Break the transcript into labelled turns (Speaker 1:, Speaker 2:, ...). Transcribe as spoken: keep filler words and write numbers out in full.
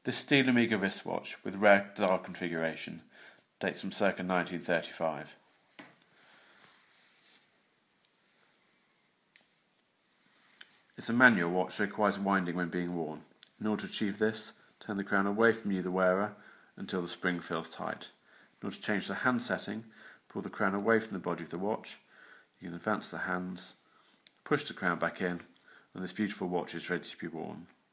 Speaker 1: This steel Omega wristwatch, with rare dial configuration, dates from circa nineteen thirty-five. It's a manual watch that requires winding when being worn. In order to achieve this, turn the crown away from you, the wearer, until the spring feels tight. In order to change the hand setting, pull the crown away from the body of the watch. You can advance the hands, push the crown back in, and this beautiful watch is ready to be worn.